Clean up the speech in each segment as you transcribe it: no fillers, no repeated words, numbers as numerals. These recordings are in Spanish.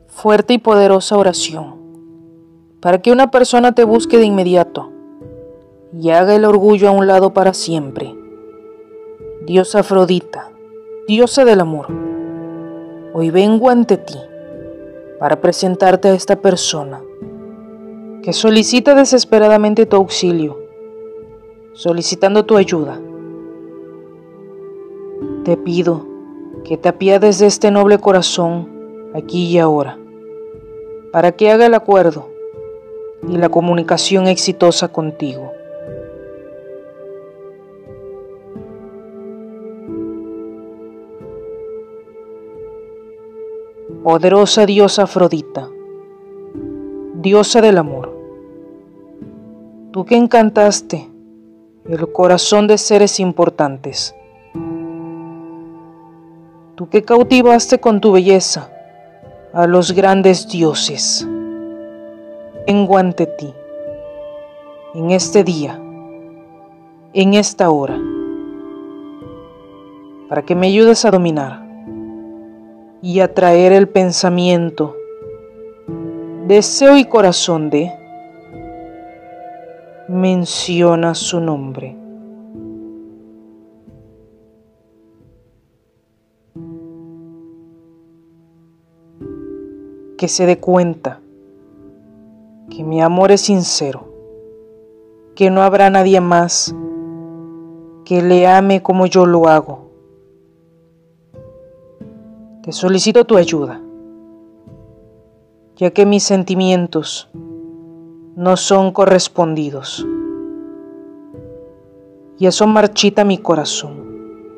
fuerte y poderosa oración, para que una persona te busque de inmediato y haga el orgullo a un lado para siempre. Diosa Afrodita, diosa del amor, hoy vengo ante ti para presentarte a esta persona que solicita desesperadamente tu auxilio, solicitando tu ayuda. Te pido que te apiades de este noble corazón aquí y ahora, para que haga el acuerdo y la comunicación exitosa contigo. Poderosa diosa Afrodita, diosa del amor, tú que encantaste el corazón de seres importantes, tú que cautivaste con tu belleza a los grandes dioses, vengo ante ti, en este día, en esta hora, para que me ayudes a dominar y atraer el pensamiento, deseo y corazón de menciona su nombre. Que se dé cuenta que mi amor es sincero, que no habrá nadie más que le ame como yo lo hago. Te solicito tu ayuda, ya que mis sentimientos no son correspondidos y eso marchita mi corazón.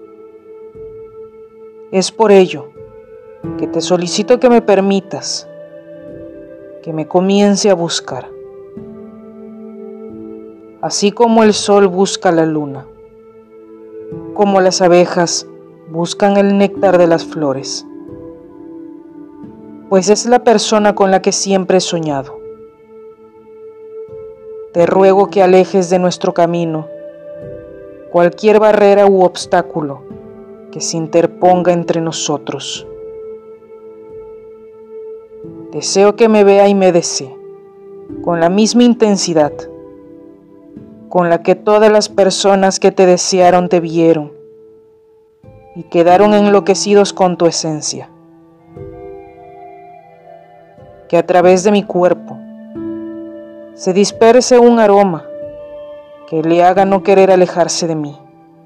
Es por ello que te solicito que me permitas que me comience a buscar, así como el sol busca la luna, como las abejas buscan el néctar de las flores, pues es la persona con la que siempre he soñado. Te ruego que alejes de nuestro camino cualquier barrera u obstáculo que se interponga entre nosotros. Deseo que me vea y me desee con la misma intensidad con la que todas las personas que te desearon te vieron y quedaron enloquecidos con tu esencia. Que a través de mi cuerpo se disperse un aroma que le haga no querer alejarse de mí.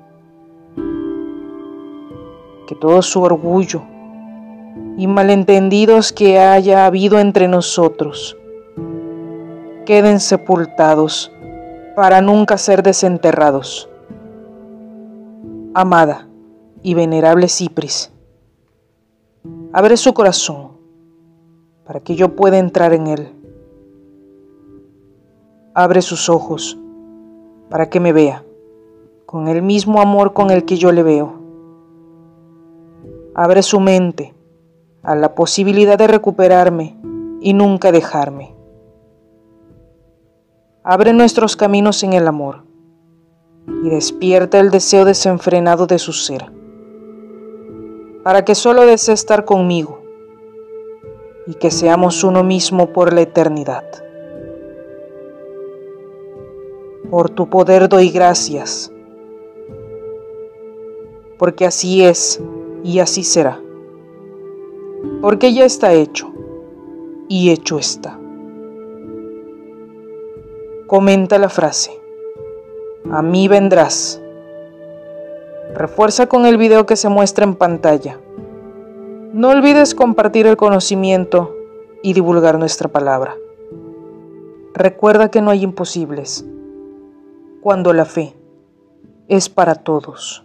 Que todo su orgullo y malentendidos que haya habido entre nosotros queden sepultados para nunca ser desenterrados. Amada y venerable Cipris, abre su corazón para que yo pueda entrar en él. Abre sus ojos para que me vea con el mismo amor con el que yo le veo. Abre su mente a la posibilidad de recuperarme y nunca dejarme. Abre nuestros caminos en el amor y despierta el deseo desenfrenado de su ser, para que solo desee estar conmigo y que seamos uno mismo por la eternidad. Por tu poder doy gracias, porque así es y así será. Porque ya está hecho, y hecho está. Comenta la frase, a mí vendrás. Refuerza con el video que se muestra en pantalla. No olvides compartir el conocimiento y divulgar nuestra palabra. Recuerda que no hay imposibles, cuando la fe es para todos.